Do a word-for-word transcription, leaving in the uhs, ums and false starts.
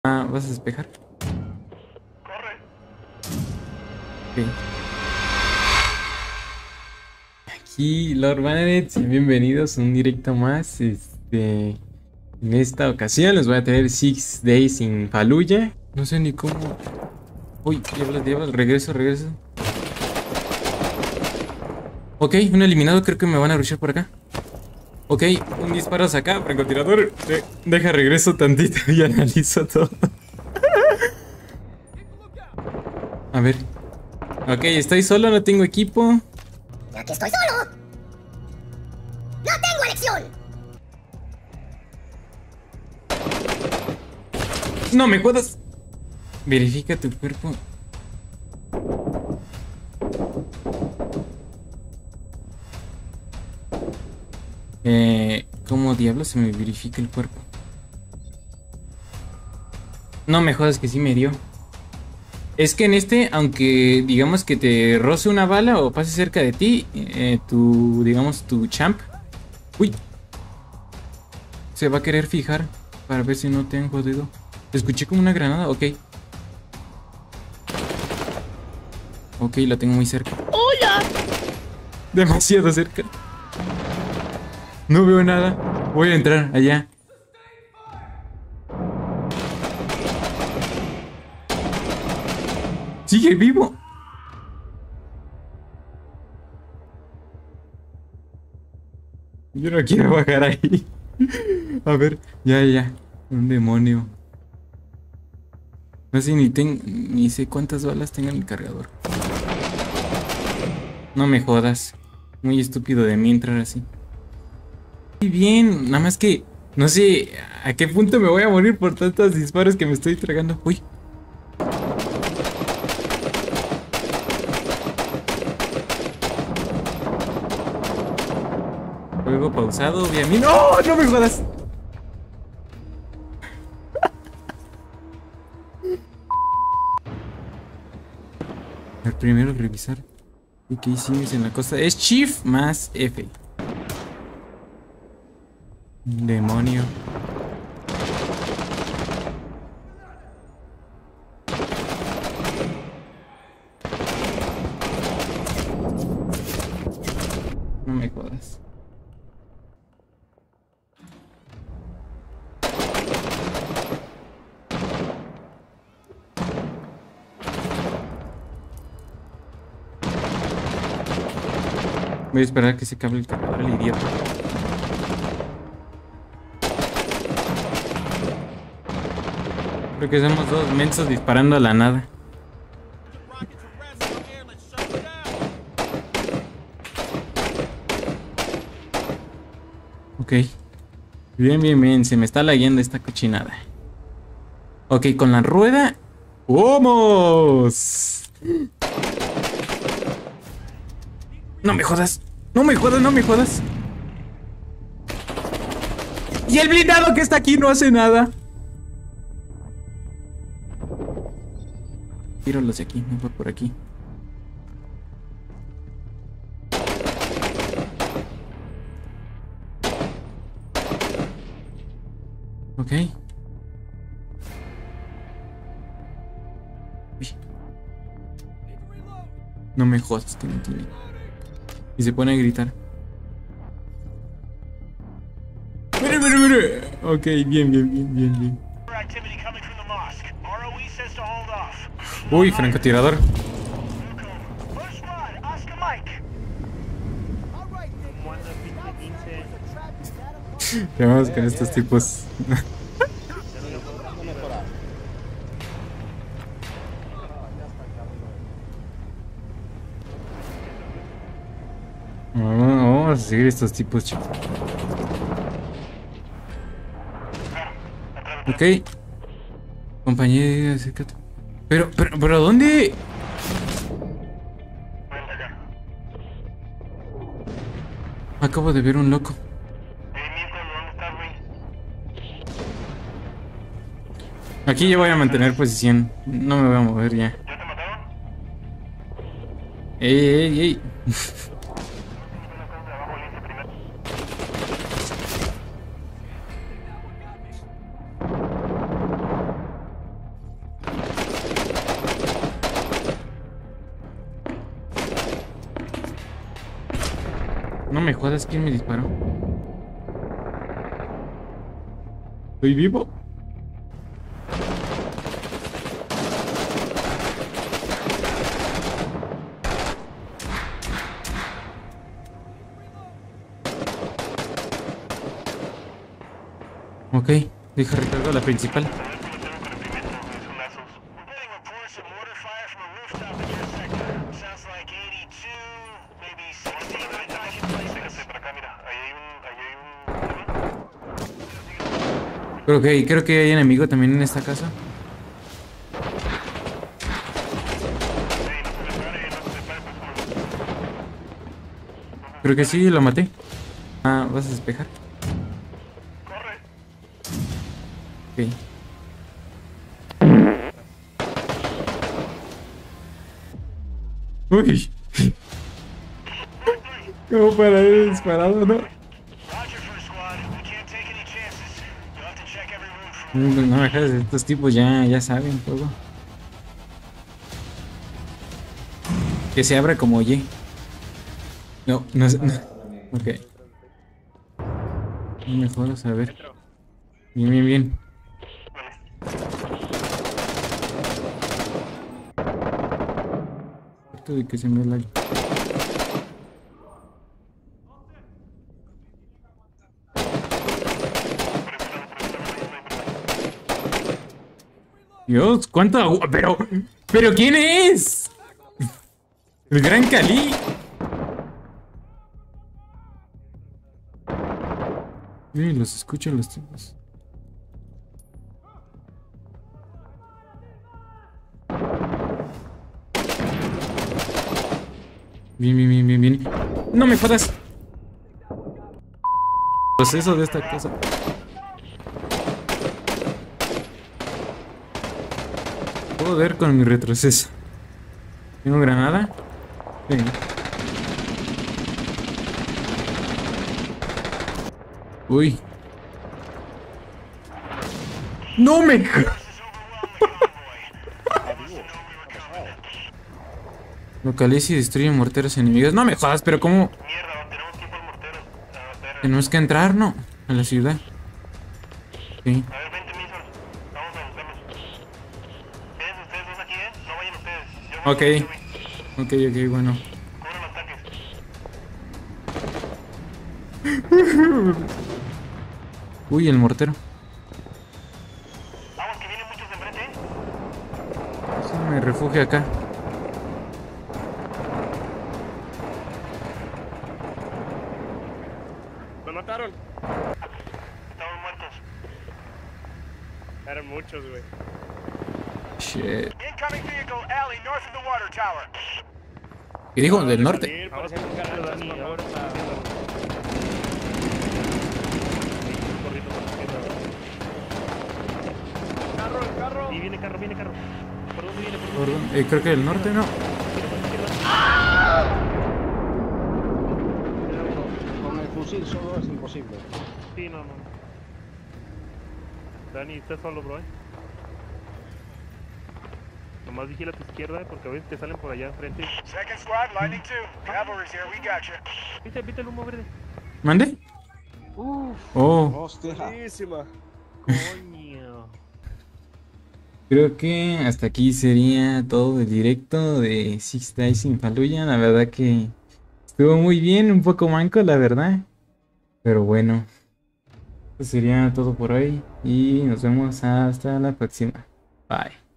Ah, ¿vas a despejar? Corre. Ok. Aquí, Lord Bannerets, y bienvenidos a un directo más. Este, en esta ocasión les voy a traer Six Days in Fallujah. No sé ni cómo. Uy, diablos, diablos, regreso, regreso. Ok, un eliminado, creo que me van a rushar por acá. Ok, un disparo hacia acá, francotirador. De- deja, regreso tantito y analizo todo. A ver. Ok, estoy solo, no tengo equipo. Ya que estoy solo, no tengo elección. No me jodas. Verifica tu cuerpo. Eh, ¿cómo diablos se me verifica el cuerpo? No me jodas que sí me dio. Es que en este, aunque digamos que te roce una bala o pase cerca de ti, eh, tu, digamos, tu champ, uy, se va a querer fijar para ver si no te han jodido. Escuché como una granada, ok. Ok, la tengo muy cerca. ¡Hola! Demasiado cerca. No veo nada. Voy a entrar allá. Sigue vivo. Yo no quiero bajar ahí. A ver, ya, ya. Un demonio. No sé ni ten, ni sé cuántas balas tenga en el cargador. No me jodas. Muy estúpido de mí entrar así. Muy bien, nada más que no sé a qué punto me voy a morir por tantos disparos que me estoy tragando. Uy. Juego pausado, obviamente. ¡No! ¡No me jodas! El primero revisar. ¿Y qué hicimos en la costa? Es Shift más F. Demonio. No me jodas. Voy a esperar que se cable el cargador, el idiota. Creo que somos dos mensos disparando a la nada. Ok. Bien, bien, bien. Se me está lagueando esta cochinada. Ok, con la rueda. ¡Vamos! No me jodas. No me jodas, no me jodas. Y el blindado que está aquí no hace nada. Tíralos de aquí, no va por aquí. Ok. Uy. No me jodas que no tiene. Y se pone a gritar. Mire, mire, mire. Ok, bien, bien, bien, bien, bien. Uy, francotirador. ¿Qué vamos con estos tipos? Vamos a seguir estos tipos, chicos. Ok. Compañero, acércate. Pero, pero, pero, ¿dónde? Acabo de ver un loco. Aquí yo voy a mantener posición. No me voy a mover ya. Ey, ey, ey. No me jodas, ¿quién me disparó? ¿Estoy vivo? Ok, deja recargar la principal. Creo que, creo que hay enemigo también en esta casa. Creo que sí, lo maté. Ah, ¿vas a despejar? Ok. Uy. ¿Cómo para haber disparado, no? No, no me dejes, estos tipos ya, ya saben todo. Que se abra como Y. No, no es. No. Ok. No me jodas, a ver. Bien, bien, bien. Esto de que se me la. Dios, cuánto agua. Pero. ¿Pero quién es? El Gran Cali. Miren, los escucho los tipos. Bien, bien, bien, bien, bien. ¡No me jodas! Proceso de esta cosa. Puedo ver con mi retroceso. ¿Tengo granada? Sí. Uy. ¡No me! Localiza y destruye morteros enemigos. No me jodas, pero ¿cómo? Mierda, tenemos tiempo al mortero. A ver, Tenemos que entrar, ¿no? A la ciudad. Sí. a ver, vente, Misor. Vamos a buscarlos. Quédense ustedes dos aquí, ¿eh? No vayan ustedes. Yo voy Ok. con este güey. Ok, ok, bueno. Cubran los tanques. Uy, el mortero. Vamos, que vienen muchos de enfrente, ¿eh? Sí, me refugio acá. Nos mataron. Estamos muertos. Eran muchos, güey. Shit. Incoming vehicle, alley, north of the water tower. ¿Qué digo? Del norte. Vamos a buscar a Dani ahora. Carro, el carro. Sí, viene carro, viene carro. ¿Por dónde viene? ¿Por dónde Por viene? dónde- eh, creo que del norte, ¿no? Con el fusil solo es imposible. Sí, no, no. Dani, estás solo, bro, eh. Nomás vigila a tu izquierda porque a veces te salen por allá enfrente. Second squad, lightning two. Cavalry's here, we got you. ¿Viste, viste el humo verde? ¿Mande? Uf, Oh, Hostia. buenísima. Coño. creo que hasta aquí sería todo el directo de Six Days in Fallujah. La verdad que estuvo muy bien, un poco manco, la verdad. Pero bueno, eso sería todo por hoy y nos vemos hasta la próxima. Bye.